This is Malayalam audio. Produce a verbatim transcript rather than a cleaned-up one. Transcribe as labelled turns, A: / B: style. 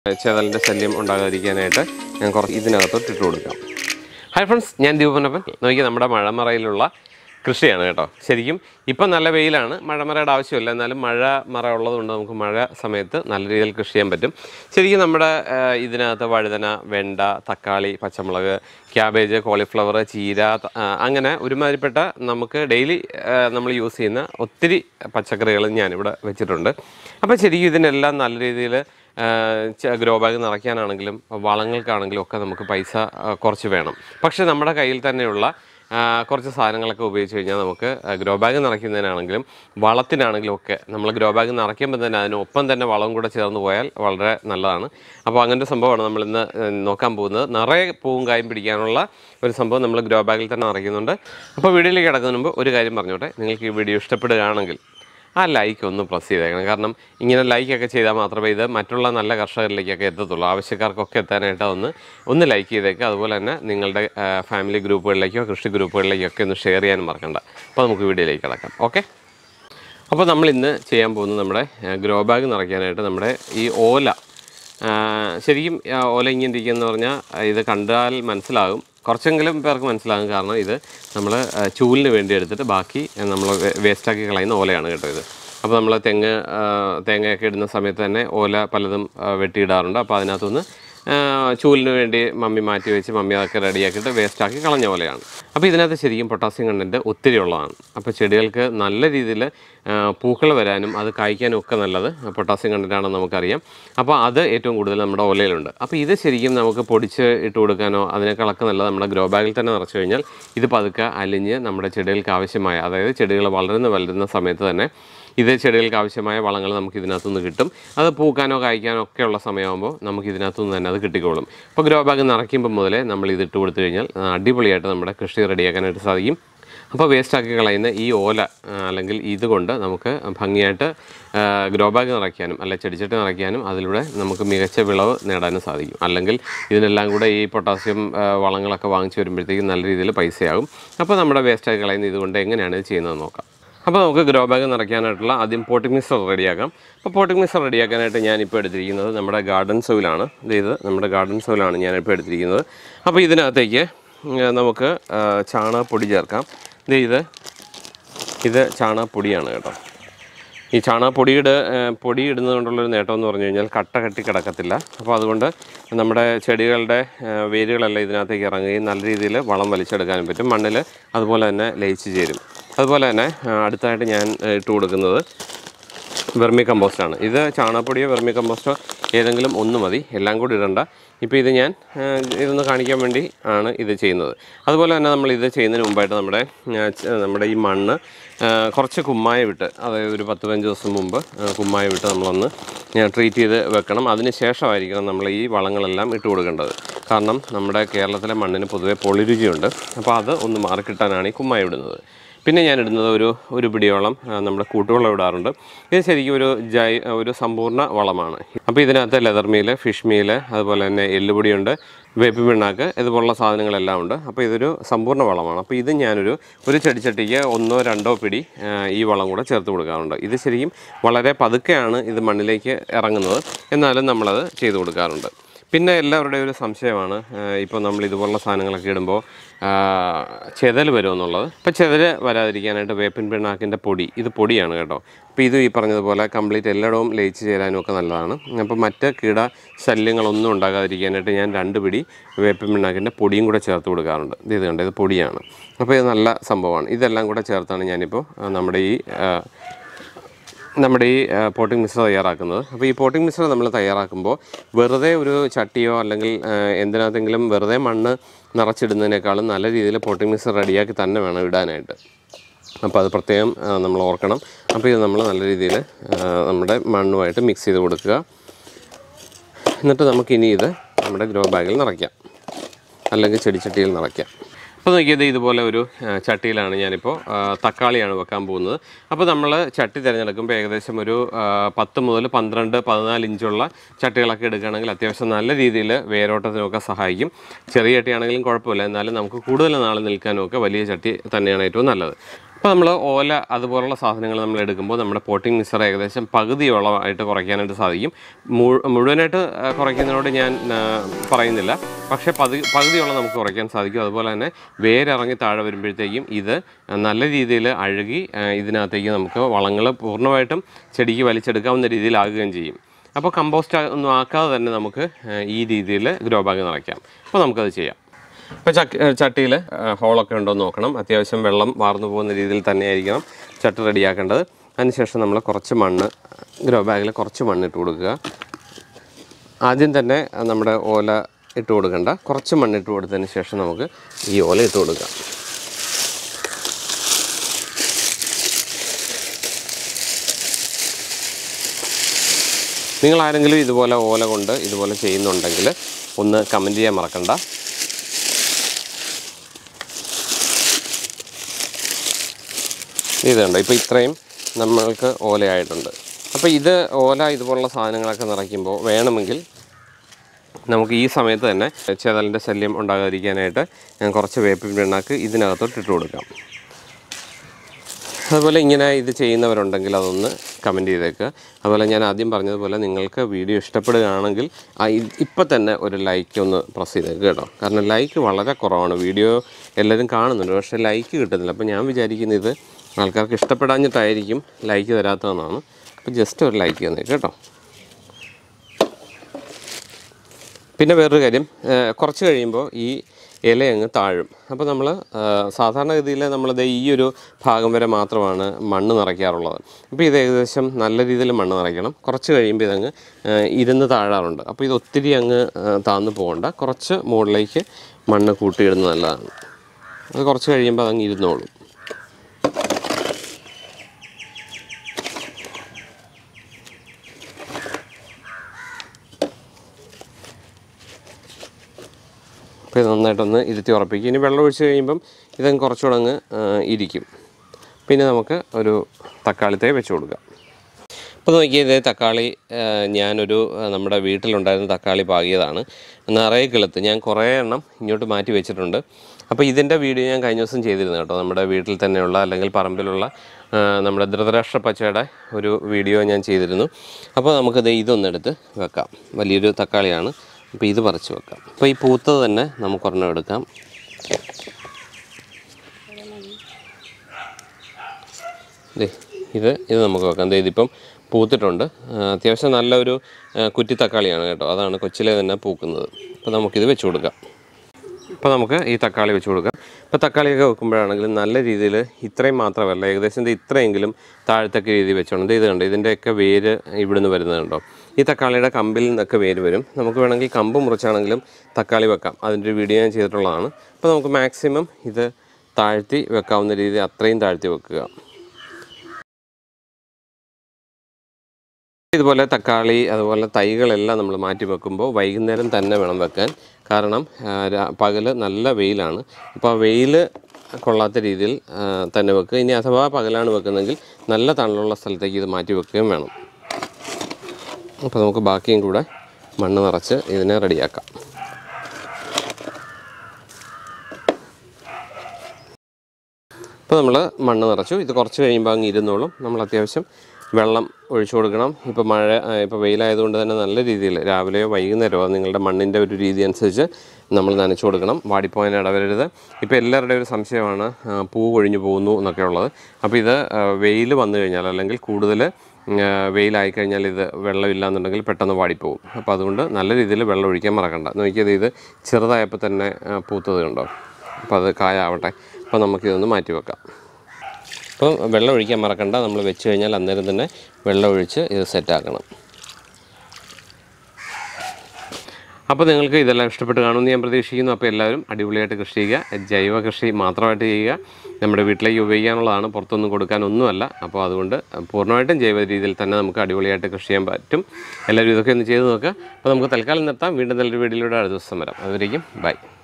A: ചെതലിൻ്റെ ശല്യം ഉണ്ടാകാതിരിക്കാനായിട്ട് ഞാൻ കുറച്ച് ഇതിനകത്തോട്ട് ഇട്ട് കൊടുക്കാം. ഹായ് ഫ്രണ്ട്സ്, ഞാൻ ദീപനപ്പൻ. നോക്കിയാൽ നമ്മുടെ മഴമറയിലുള്ള കൃഷിയാണ് കേട്ടോ. ശരിക്കും ഇപ്പം നല്ല വെയിലാണ്, മഴമറയുടെ ആവശ്യമില്ല. എന്നാലും മഴ മറ ഉള്ളതുകൊണ്ട് നമുക്ക് മഴ സമയത്ത് നല്ല രീതിയിൽ കൃഷി ചെയ്യാൻ പറ്റും. ശരിക്കും നമ്മുടെ ഇതിനകത്ത് വഴുതന, വെണ്ട, തക്കാളി, പച്ചമുളക്, ക്യാബേജ്, കോളിഫ്ലവർ, ചീര, അങ്ങനെ ഒരുമാതിരിപ്പെട്ട നമുക്ക് ഡെയിലി നമ്മൾ യൂസ് ചെയ്യുന്ന ഒത്തിരി പച്ചക്കറികൾ ഞാനിവിടെ വെച്ചിട്ടുണ്ട്. അപ്പോൾ ശരിക്കും ഇതിനെല്ലാം നല്ല രീതിയിൽ ഗ്രോ ബാഗ് നിറയ്ക്കാനാണെങ്കിലും വളങ്ങൾക്കാണെങ്കിലും ഒക്കെ നമുക്ക് പൈസ കുറച്ച് വേണം. പക്ഷേ നമ്മുടെ കയ്യിൽ തന്നെയുള്ള കുറച്ച് സാധനങ്ങളൊക്കെ ഉപയോഗിച്ച് കഴിഞ്ഞാൽ നമുക്ക് ഗ്രോ ബാഗ് നിറയ്ക്കുന്നതിനാണെങ്കിലും വളത്തിനാണെങ്കിലും ഒക്കെ നമ്മൾ ഗ്രോ ബാഗ് നിറയ്ക്കുമ്പോൾ തന്നെ അതിനൊപ്പം തന്നെ വളവും കൂടെ ചേർന്ന് പോയാൽ വളരെ നല്ലതാണ്. അപ്പോൾ അങ്ങനത്തെ സംഭവമാണ് നമ്മളിന്ന് നോക്കാൻ പോകുന്നത്. നിറയെ പൂവും കായും പിടിക്കാനുള്ള ഒരു സംഭവം നമ്മൾ ഗ്രോ ബാഗിൽ തന്നെ നിറയ്ക്കുന്നുണ്ട്. അപ്പോൾ വീഡിയോയിലേക്ക് കിടക്കുന്നതിന് മുമ്പ് ഒരു കാര്യം പറഞ്ഞോട്ടെ, നിങ്ങൾക്ക് ഈ വീഡിയോ ഇഷ്ടപ്പെടുകയാണെങ്കിൽ ആ ലൈക്ക് ഒന്ന് പ്രസ് ചെയ്തേക്കണം. കാരണം ഇങ്ങനെ ലൈക്കൊക്കെ ചെയ്താൽ മാത്രമേ ഇത് മറ്റുള്ള നല്ല കർഷകരിലേക്കൊക്കെ എത്തത്തുള്ളൂ. ആവശ്യക്കാർക്കൊക്കെ എത്താനായിട്ട് ഒന്ന് ഒന്ന് ലൈക്ക് ചെയ്തേക്കുക. അതുപോലെ തന്നെ നിങ്ങളുടെ ഫാമിലി ഗ്രൂപ്പുകളിലേക്കോ കൃഷി ഗ്രൂപ്പുകളിലേക്കൊക്കെ ഒന്ന് ഷെയർ ചെയ്യാനും മറക്കണ്ട. അപ്പോൾ നമുക്ക് വീഡിയോയിലേക്ക് കിടക്കാം. ഓക്കെ, അപ്പോൾ നമ്മൾ ഇന്ന് ചെയ്യാൻ പോകുന്നത് നമ്മുടെ ഗ്രോ ബാഗ് നിറയ്ക്കാനായിട്ട് നമ്മുടെ ഈ ഓല, ശരിക്കും ഓല ഇങ്ങനെ ഇരിക്കുകയെന്ന് പറഞ്ഞാൽ ഇത് കണ്ടാൽ മനസ്സിലാകും, കുറച്ചെങ്കിലും പേർക്ക് മനസ്സിലാകും. കാരണം ഇത് നമ്മൾ ചൂലിന് വേണ്ടി എടുത്തിട്ട് ബാക്കി നമ്മൾ വേസ്റ്റാക്കി കളയുന്ന ഓലയാണ് കേട്ടോ ഇത്. അപ്പോൾ നമ്മൾ തെങ്ങ് തേങ്ങയൊക്കെ ഇടുന്ന സമയത്ത് തന്നെ ഓല പലതും വെട്ടിയിടാറുണ്ട്. അപ്പോൾ അതിനകത്തുനിന്ന് ചൂലിന് വേണ്ടി മമ്മി മാറ്റി വെച്ച് മമ്മി അതൊക്കെ റെഡിയാക്കിയിട്ട് വേസ്റ്റാക്കി കളഞ്ഞ പോലെയാണ്. അപ്പോൾ ഇതിനകത്ത് ശരിക്കും പൊട്ടാസ്യം കണ്ടൻറ്റ് ഒത്തിരി ഉള്ളതാണ്. അപ്പോൾ ചെടികൾക്ക് നല്ല രീതിയിൽ പൂക്കൾ വരാനും അത് കായ്ക്കാനും ഒക്കെ നല്ലത് പൊട്ടാസ്യം കണ്ടൻറ്റാണെന്ന് നമുക്കറിയാം. അപ്പോൾ അത് ഏറ്റവും കൂടുതൽ നമ്മുടെ ഓലയിലുണ്ട്. അപ്പോൾ ഇത് ശരിക്കും നമുക്ക് പൊടിച്ച് ഇട്ട് കൊടുക്കാനോ അതിനേക്കാളൊക്കെ നല്ലത് നമ്മുടെ ഗ്രോ ബാഗിൽ തന്നെ നിറച്ച് കഴിഞ്ഞാൽ ഇത് പതുക്കെ അലിഞ്ഞ് നമ്മുടെ ചെടികൾക്ക് ആവശ്യമായ, അതായത് ചെടികൾ വളരുന്ന വളരുന്ന സമയത്ത് തന്നെ ഇത് ചെടികൾക്ക് ആവശ്യമായ വളങ്ങൾ നമുക്ക് ഇതിനകത്തുനിന്ന് കിട്ടും. അത് പൂക്കാനോ കായ്ക്കാനോ ഒക്കെയുള്ള സമയമാകുമ്പോൾ നമുക്ക് ഇതിനകത്തുനിന്ന് തന്നെ അത് കിട്ടിക്കോളും. അപ്പോൾ ഗ്രോ ബാഗ് നിറയ്ക്കുമ്പോൾ മുതലേ നമ്മൾ ഇതിട്ട് കൊടുത്തു കഴിഞ്ഞാൽ അടിപൊളിയായിട്ട് നമ്മുടെ കൃഷി റെഡിയാക്കാനായിട്ട് സാധിക്കും. അപ്പോൾ വേസ്റ്റാക്കി കളയുന്ന ഈ ഓല അല്ലെങ്കിൽ ഇതുകൊണ്ട് നമുക്ക് ഭംഗിയായിട്ട് ഗ്രോ ബാഗ് നിറയ്ക്കാനും അല്ലെ ചെടിച്ചട്ടി നിറയ്ക്കാനും അതിലൂടെ നമുക്ക് മികച്ച വിളവ് നേടാനും സാധിക്കും. അല്ലെങ്കിൽ ഇതിനെല്ലാം കൂടെ ഈ പൊട്ടാസ്യം വളങ്ങളൊക്കെ വാങ്ങിച്ച് വരുമ്പോഴത്തേക്കും നല്ല രീതിയിൽ പൈസയാകും. അപ്പോൾ നമ്മുടെ വേസ്റ്റാക്കി കളയുന്ന ഇതുകൊണ്ട് എങ്ങനെയാണ് ഇത് ചെയ്യുന്നത് നോക്കാം. അപ്പോൾ നമുക്ക് ഗ്രോ ബാഗ് നിറയ്ക്കാനായിട്ടുള്ള ആദ്യം പോട്ടിംഗ് മിക്സർ റെഡിയാക്കാം. അപ്പോൾ പോട്ടിംഗ് മിക്സർ റെഡിയാക്കാനായിട്ട് ഞാനിപ്പോൾ എടുത്തിരിക്കുന്നത് നമ്മുടെ ഗാർഡൻ സോയിലാണ്. ഇത് നമ്മുടെ ഗാർഡൻ സോയിലാണ് ഞാനിപ്പോൾ എടുത്തിരിക്കുന്നത്. അപ്പോൾ ഇതിനകത്തേക്ക് നമുക്ക് ചാണകപ്പൊടി ചേർക്കാം. ഇത് ഇത് ഇത് ചാണകപ്പൊടിയാണ് കേട്ടോ. ഈ ചാണകപ്പൊടിയുടെ പൊടി ഇടുന്നത് കൊണ്ടുള്ളൊരു നേട്ടം എന്ന് പറഞ്ഞു കഴിഞ്ഞാൽ കട്ട കെട്ടി കിടക്കത്തില്ല. അപ്പോൾ അതുകൊണ്ട് നമ്മുടെ ചെടികളുടെ വേരുകളെല്ലാം ഇതിനകത്തേക്ക് ഇറങ്ങുകയും നല്ല രീതിയിൽ വളം വലിച്ചെടുക്കാനും പറ്റും. മണ്ണിൽ അതുപോലെ തന്നെ ലയിച്ച് ചേരും. അതുപോലെ തന്നെ അടുത്തായിട്ട് ഞാൻ ഇട്ട് കൊടുക്കുന്നത് വെർമി കമ്പോസ്റ്റാണ്. ഇത് ചാണകപ്പൊടിയോ വെർമി കമ്പോസ്റ്റോ ഏതെങ്കിലും ഒന്ന് മതി, എല്ലാം കൂടി ഇടണ്ട. ഇപ്പോൾ ഇത് ഞാൻ ഇതൊന്ന് കാണിക്കാൻ വേണ്ടി ആണ് ഇത് ചെയ്യുന്നത്. അതുപോലെ തന്നെ നമ്മൾ ഇത് ചെയ്യുന്നതിന് മുമ്പായിട്ട് നമ്മുടെ നമ്മുടെ ഈ മണ്ണ് കുറച്ച് കുമ്മായ വിട്ട്, അതായത് ഒരു പത്ത് പതിനഞ്ച് ദിവസം മുമ്പ് കുമ്മായ വിട്ട് നമ്മളൊന്ന് ട്രീറ്റ് ചെയ്ത് വെക്കണം. അതിന് ശേഷമായിരിക്കണം നമ്മൾ ഈ വളങ്ങളെല്ലാം ഇട്ട് കൊടുക്കേണ്ടത്. കാരണം നമ്മുടെ കേരളത്തിലെ മണ്ണിന് പൊതുവെ പൊളിരുചിയുണ്ട്. അപ്പോൾ അത് ഒന്ന് മാറിക്കിട്ടാനാണ് ഈ കുമ്മായ ഇടുന്നത്. പിന്നെ ഞാൻ ഇടുന്നത് ഒരു ഒരു പിടിയോളം നമ്മുടെ കൂട്ടുവെള്ളം ഇടാറുണ്ട്. ഇത് ശരിക്കും ഒരു ജൈ ഒരു സമ്പൂർണ്ണ വളമാണ്. അപ്പോൾ ഇതിനകത്ത് ലെതർ മീല്, ഫിഷ് മീല്, അതുപോലെ തന്നെ എല്ലുപൊടിയുണ്ട്, വേപ്പിൻ പിണ്ണാക്ക്, ഇതുപോലുള്ള സാധനങ്ങളെല്ലാം ഉണ്ട്. അപ്പോൾ ഇതൊരു സമ്പൂർണ്ണ വളമാണ്. അപ്പോൾ ഇത് ഞാനൊരു ഒരു ചെടിച്ചട്ടിക്ക് ഒന്നോ രണ്ടോ പിടി ഈ വളം കൂടെ ചേർത്ത് കൊടുക്കാറുണ്ട്. ഇത് ശരിക്കും വളരെ പതുക്കെയാണ് ഇത് മണ്ണിലേക്ക് ഇറങ്ങുന്നത്, എന്നാലും നമ്മളത് ചെയ്ത് കൊടുക്കാറുണ്ട്. പിന്നെ എല്ലാവരുടെയും ഒരു സംശയമാണ്, ഇപ്പോൾ നമ്മൾ ഇതുപോലുള്ള സാധനങ്ങളൊക്കെ ഇടുമ്പോൾ ചെതൽ വരുമെന്നുള്ളത്. ഇപ്പോൾ ചെതൽ വരാതിരിക്കാനായിട്ട് വേപ്പിൻ പിണ്ണാക്കിൻ്റെ പൊടി, ഇത് പൊടിയാണ് കേട്ടോ. അപ്പോൾ ഇത് ഈ പറഞ്ഞതുപോലെ കംപ്ലീറ്റ് എല്ലായിടവും ലയിച്ച് ചേരാനും ഒക്കെ നല്ലതാണ്. അപ്പോൾ മറ്റ് കീട ശല്യങ്ങളൊന്നും ഉണ്ടാകാതിരിക്കാനായിട്ട് ഞാൻ രണ്ട് പിടി വേപ്പിൻ പിണ്ണാക്കിൻ്റെ പൊടിയും കൂടെ ചേർത്ത് കൊടുക്കാറുണ്ട്. ഇത് ഇത് കണ്ടോ, ഇത് പൊടിയാണ്. അപ്പോൾ ഇത് നല്ല സംഭവമാണ്. ഇതെല്ലാം കൂടെ ചേർത്താണ് ഞാനിപ്പോൾ നമ്മുടെ ഈ നമ്മുടെ ഈ പോട്ടിംഗ് മിക്സർ തയ്യാറാക്കുന്നത്. അപ്പോൾ ഈ പോട്ടിംഗ് മിക്സർ നമ്മൾ തയ്യാറാക്കുമ്പോൾ വെറുതെ ഒരു ചട്ടിയോ അല്ലെങ്കിൽ എന്തിനകത്തെങ്കിലും വെറുതെ മണ്ണ് നിറച്ചിടുന്നതിനേക്കാളും നല്ല രീതിയിൽ പോട്ടിംഗ് മിക്സർ റെഡിയാക്കി തന്നെ വേണം ഇടാനായിട്ട്. അപ്പോൾ അത് പ്രത്യേകം നമ്മൾ ഓർക്കണം. അപ്പോൾ ഇത് നമ്മൾ നല്ല രീതിയിൽ നമ്മുടെ മണ്ണുമായിട്ട് മിക്സ് ചെയ്ത് കൊടുക്കുക. എന്നിട്ട് നമുക്കിനി ഇത് നമ്മുടെ ഗ്രോ ബാഗിൽ നിറയ്ക്കാം, അല്ലെങ്കിൽ ചെടിച്ചട്ടിയിൽ നിറയ്ക്കാം. അപ്പോൾ നോക്കിയത് ഇതുപോലെ ഒരു ചട്ടിയിലാണ് ഞാനിപ്പോൾ തക്കാളിയാണ് വെക്കാൻ പോകുന്നത്. അപ്പോൾ നമ്മൾ ചട്ടി തിരഞ്ഞെടുക്കുമ്പോൾ ഏകദേശം ഒരു പത്ത് മുതൽ പന്ത്രണ്ട് പതിനാല് ഇഞ്ചുള്ള ചട്ടികളൊക്കെ എടുക്കുകയാണെങ്കിൽ അത്യാവശ്യം നല്ല രീതിയിൽ വേരോട്ടത്തിനൊക്കെ സഹായിക്കും. ചെറിയ ചട്ടിയാണെങ്കിലും കുഴപ്പമില്ല, എന്നാലും നമുക്ക് കൂടുതൽ നാൾ നിൽക്കാനും ഒക്കെ വലിയ ചട്ടി തന്നെയാണ് ഏറ്റവും നല്ലത്. അപ്പോൾ നമ്മൾ ഓല അതുപോലുള്ള സാധനങ്ങൾ നമ്മൾ എടുക്കുമ്പോൾ നമ്മുടെ പോട്ടിംഗ് മിക്സർ ഏകദേശം പകുതിയോളമായിട്ട് കുറയ്ക്കാനായിട്ട് സാധിക്കും. മുഴുവനായിട്ട് കുറയ്ക്കുന്നതിനോട് ഞാൻ പറയുന്നില്ല, പക്ഷേ പകുതി പകുതിയോളം നമുക്ക് കുറയ്ക്കാൻ സാധിക്കും. അതുപോലെ തന്നെ വേരിറങ്ങി താഴെ വരുമ്പോഴത്തേക്കും ഇത് നല്ല രീതിയിൽ അഴുകി ഇതിനകത്തേക്ക് നമുക്ക് വളങ്ങൾ പൂർണ്ണമായിട്ടും ചെടിക്ക് വലിച്ചെടുക്കാവുന്ന രീതിയിലാകുകയും ചെയ്യും. അപ്പോൾ കമ്പോസ്റ്റ് ഒന്നും ആക്കാതെ തന്നെ നമുക്ക് ഈ രീതിയിൽ ഗ്രോ ബാഗ് നിറയ്ക്കാം. അപ്പോൾ നമുക്കത് ചെയ്യാം. ഇപ്പോൾ ചട്ടി ചട്ടിയിൽ ഹോളൊക്കെ ഉണ്ടോ എന്ന് നോക്കണം. അത്യാവശ്യം വെള്ളം വാർന്നു പോകുന്ന രീതിയിൽ തന്നെ ആയിരിക്കണം ചട്ടി റെഡിയാക്കേണ്ടത്. അതിനുശേഷം നമ്മൾ കുറച്ച് മണ്ണ് ഗ്രോ ബാഗിൽ കുറച്ച് മണ്ണ് ഇട്ട് കൊടുക്കുക. ആദ്യം തന്നെ നമ്മുടെ ഓല ഇട്ട് കൊടുക്കേണ്ട, കുറച്ച് മണ്ണ് ഇട്ട് കൊടുത്തതിന് ശേഷം നമുക്ക് ഈ ഓല ഇട്ട് കൊടുക്കാം. നിങ്ങൾ ആരെങ്കിലും ഇതുപോലെ ഓല കൊണ്ട് ഇതുപോലെ ചെയ്യുന്നുണ്ടെങ്കിൽ ഒന്ന് കമൻറ്റ് ചെയ്യാൻ മറക്കണ്ട. ഇതുണ്ട്, ഇപ്പോൾ ഇത്രയും നമ്മൾക്ക് ഓലയായിട്ടുണ്ട്. അപ്പോൾ ഇത് ഓല ഇതുപോലുള്ള സാധനങ്ങളൊക്കെ നിറയ്ക്കുമ്പോൾ വേണമെങ്കിൽ നമുക്ക് ഈ സമയത്ത് തന്നെ ചെതലിൻ്റെ ശല്യം ഉണ്ടാകാതിരിക്കാനായിട്ട് ഞാൻ കുറച്ച് വേപ്പിൻ പിണ്ണാക്ക് ഇതിനകത്തോട്ട് ഇട്ട് കൊടുക്കാം. അതുപോലെ ഇങ്ങനെ ഇത് ചെയ്യുന്നവരുണ്ടെങ്കിൽ അതൊന്ന് കമൻറ്റ് ചെയ്തേക്കുക. അതുപോലെ ഞാൻ ആദ്യം പറഞ്ഞതുപോലെ നിങ്ങൾക്ക് വീഡിയോ ഇഷ്ടപ്പെടുകയാണെങ്കിൽ ഇപ്പം തന്നെ ഒരു ലൈക്ക് ഒന്ന് പ്രസ് ചെയ്തേക്കുക കേട്ടോ. കാരണം ലൈക്ക് വളരെ കുറവാണ്. വീഡിയോ എല്ലാവരും കാണുന്നുണ്ട്, പക്ഷേ ലൈക്ക് കിട്ടുന്നില്ല. അപ്പോൾ ഞാൻ വിചാരിക്കുന്നത് ഇത് ആൾക്കാർക്ക് ഇഷ്ടപ്പെടാഞ്ഞിട്ടായിരിക്കും ലൈക്ക് തരാത്തതെന്നാണ്. അപ്പോൾ ജസ്റ്റ് ഒരു ലൈക്ക് തന്നേക്ക് കേട്ടോ. പിന്നെ വേറൊരു കാര്യം, കുറച്ച് കഴിയുമ്പോൾ ഈ ഇല അങ്ങ് താഴും. അപ്പോൾ നമ്മൾ സാധാരണഗതിയിൽ നമ്മളിത് ഈ ഒരു ഭാഗം വരെ മാത്രമാണ് മണ്ണ് നിറയ്ക്കാറുള്ളത്. അപ്പോൾ ഇത് ഏകദേശം നല്ല രീതിയിൽ മണ്ണ് നിറയ്ക്കണം. കുറച്ച് കഴിയുമ്പോൾ ഇതങ്ങ് ഇരുന്ന് താഴാറുണ്ട്. അപ്പോൾ ഇത് ഒത്തിരി അങ്ങ് താഴ്ന്നു പോകണ്ട, കുറച്ച് മുകളിലേക്ക് മണ്ണ് കൂട്ടിയിടുന്നത് നല്ലതാണ്. അത് കുറച്ച് കഴിയുമ്പോൾ അതങ്ങ് ഇരുന്നോളും. അപ്പോൾ ഇത് നന്നായിട്ടൊന്ന് ഇരുത്തി ഉറപ്പിക്കും. ഇനി വെള്ളം ഒഴിച്ച് കഴിയുമ്പം ഇതങ്ങ് കുറച്ചുകൂടെ അങ്ങ് ഇരിക്കും. പിന്നെ നമുക്ക് ഒരു തക്കാളി തൈ വെച്ച് കൊടുക്കാം. അപ്പോൾ നോക്കിയത് തക്കാളി ഞാനൊരു നമ്മുടെ വീട്ടിലുണ്ടായിരുന്ന തക്കാളി പാകിയതാണ്. നിറയെ കിളുത്ത് ഞാൻ കുറേ എണ്ണം ഇങ്ങോട്ട് മാറ്റി വെച്ചിട്ടുണ്ട്. അപ്പോൾ ഇതിൻ്റെ വീഡിയോ ഞാൻ കഴിഞ്ഞ ദിവസം ചെയ്തിരുന്നു കേട്ടോ. നമ്മുടെ വീട്ടിൽ തന്നെയുള്ള അല്ലെങ്കിൽ പറമ്പിലുള്ള നമ്മുടെ ധൃതരാഷ്ട്ര പച്ചയുടെ ഒരു വീഡിയോ ഞാൻ ചെയ്തിരുന്നു. അപ്പോൾ നമുക്കത് ഇതൊന്നെടുത്ത് വെക്കാം. വലിയൊരു തക്കാളിയാണ്. അപ്പോൾ ഇത് പറിച്ച് വെക്കാം. അപ്പോൾ ഈ പൂത്തത് തന്നെ നമുക്കൊരെണ്ണം എടുക്കാം. ഇത് ഇത് നമുക്ക് വെക്കാം. ഇതിപ്പം പൂത്തിട്ടുണ്ട്. അത്യാവശ്യം നല്ലൊരു കുറ്റി തക്കാളിയാണ് കേട്ടോ. അതാണ് കൊച്ചിലെ തന്നെ പൂക്കുന്നത്. അപ്പോൾ നമുക്കിത് വെച്ച് കൊടുക്കാം. അപ്പോൾ നമുക്ക് ഈ തക്കാളി വെച്ച് കൊടുക്കാം. ഇപ്പോൾ തക്കാളിയൊക്കെ വെക്കുമ്പോഴാണെങ്കിലും നല്ല രീതിയിൽ ഇത്രയും മാത്രമല്ല, ഏകദേശം ഇത് ഇത്രയെങ്കിലും താഴത്തൊക്കെ രീതി വെച്ചോണ്ട് ഇത് കണ്ട് ഇതിൻ്റെയൊക്കെ വേര് ഇവിടുന്ന് വരുന്നതുണ്ടോ. ഈ തക്കാളിയുടെ കമ്പിൽ നിന്നൊക്കെ വേര് വരും. നമുക്ക് വേണമെങ്കിൽ കമ്പ് മുറിച്ചാണെങ്കിലും തക്കാളി വെക്കാം. അതിൻ്റെ ഒരു വീഡിയോ ഞാൻ ചെയ്തിട്ടുള്ളതാണ്. അപ്പോൾ നമുക്ക് മാക്സിമം ഇത് താഴ്ത്തി വെക്കാവുന്ന രീതി അത്രയും താഴ്ത്തി വെക്കുക. ഇതുപോലെ തക്കാളി അതുപോലെ തൈകളെല്ലാം നമ്മൾ മാറ്റി വെക്കുമ്പോൾ വൈകുന്നേരം തന്നെ വേണം വെക്കാൻ. കാരണം പകൽ നല്ല വെയിലാണ്. അപ്പോൾ ആ വെയിൽ കൊള്ളാത്ത രീതിയിൽ തന്നെ വെക്കുക. ഇനി അഥവാ പകലാണ് വെക്കുന്നതെങ്കിൽ നല്ല തണലുള്ള സ്ഥലത്തേക്ക് ഇത് മാറ്റി വെക്കുകയും വേണം. അപ്പോൾ നമുക്ക് ബാക്കിയും കൂടെ മണ്ണ് നിറച്ച് ഇതിനെ റെഡിയാക്കാം. ഇപ്പോൾ നമ്മൾ മണ്ണ് നിറച്ചു. ഇത് കുറച്ച് കഴിയുമ്പോൾ അങ്ങ് ഇരുന്നോളും. നമ്മൾ അത്യാവശ്യം വെള്ളം ഒഴിച്ചു കൊടുക്കണം. ഇപ്പോൾ മഴ ഇപ്പോൾ വെയിലായതുകൊണ്ട് തന്നെ നല്ല രീതിയിൽ രാവിലെയോ വൈകുന്നേരമോ നിങ്ങളുടെ മണ്ണിൻ്റെ ഒരു രീതി അനുസരിച്ച് നമ്മൾ നനച്ചു കൊടുക്കണം. വാടിപ്പോകാൻ ഇടവരരുത്. ഇപ്പോൾ എല്ലാവരുടെയും ഒരു സംശയമാണ് പൂ കൊഴിഞ്ഞു പോകുന്നു എന്നൊക്കെ ഉള്ളത്. അപ്പോൾ ഇത് വെയിൽ വന്നു കഴിഞ്ഞാൽ അല്ലെങ്കിൽ കൂടുതൽ വെയിലായിക്കഴിഞ്ഞാൽ ഇത് വെള്ളമില്ല എന്നുണ്ടെങ്കിൽ പെട്ടെന്ന് വാടിപ്പോകും. അപ്പോൾ അതുകൊണ്ട് നല്ല രീതിയിൽ വെള്ളം ഒഴിക്കാൻ മറക്കണ്ട. നോക്കിയത് ഇത് ചെറുതായപ്പോൾ തന്നെ പൂത്തത് കണ്ടോ. അപ്പോൾ അത് കായാവട്ടെ. അപ്പോൾ നമുക്കിതൊന്ന് മാറ്റി വെക്കാം. അപ്പം വെള്ളം ഒഴിക്കാൻ മറക്കണ്ട. നമ്മൾ വെച്ച് കഴിഞ്ഞാൽ അന്നേരം തന്നെ വെള്ളം ഒഴിച്ച് ഇത് സെറ്റാക്കണം. അപ്പോൾ നിങ്ങൾക്ക് ഇതെല്ലാം ഇഷ്ടപ്പെട്ട് കാണുമെന്ന് ഞാൻ പ്രതീക്ഷിക്കുന്നു. അപ്പോൾ എല്ലാവരും അടിപൊളിയായിട്ട് കൃഷി ചെയ്യുക. ജൈവ കൃഷി മാത്രമായിട്ട് ചെയ്യുക. നമ്മുടെ വീട്ടിലേക്ക് ഉപയോഗിക്കാനുള്ളതാണ്, പുറത്തൊന്നും കൊടുക്കാനൊന്നുമല്ല. അപ്പോൾ അതുകൊണ്ട് പൂർണ്ണമായിട്ടും ജൈവ രീതിയിൽ തന്നെ നമുക്ക് അടിപൊളിയായിട്ട് കൃഷി ചെയ്യാൻ പറ്റും. എല്ലാവരും ഇതൊക്കെ ഒന്ന് ചെയ്ത് നോക്കുക. അപ്പോൾ നമുക്ക് തൽക്കാലം നിർത്താം. വീണ്ടും നല്ലൊരു വീഡിയോയിലൂടെ അടുത്ത ദിവസം വരാം. അതുവരേക്കും ബൈ.